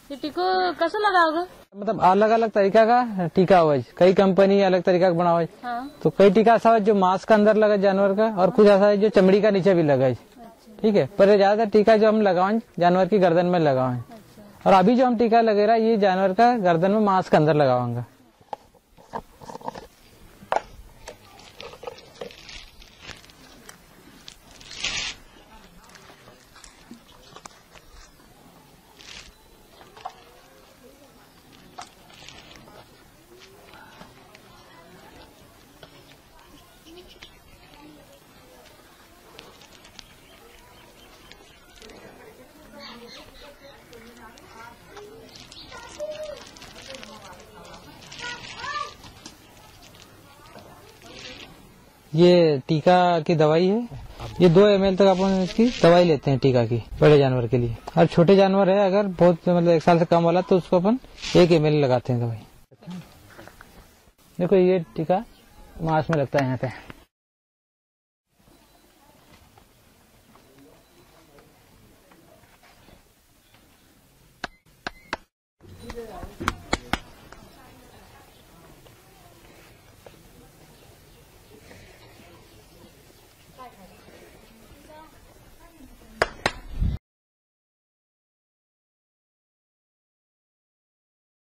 ये टीको कसं लगाओगे? मतलब अलग अलग तरीका का टीका हुआ है, कई कंपनी अलग तरीका का बना हुआ है। हाँ। तो कई टीका ऐसा है जो मांस का अंदर लगा जानवर का, और कुछ ऐसा है जो चमड़ी का नीचे भी लगा है। ठीक है, पर ज्यादातर टीका जो हम लगाए जानवर की गर्दन में लगाए, और अभी जो हम टीका लगे रहा ये जानवर का गर्दन में मांस के अंदर लगाऊंगा। ये टीका की दवाई है, ये 2 ml तक अपन इसकी दवाई लेते हैं टीका की बड़े जानवर के लिए। और छोटे जानवर है अगर बहुत मतलब 1 साल से कम वाला तो उसको अपन 1 ml लगाते हैं दवाई। देखो ये टीका मांस में लगता है यहाँ पे।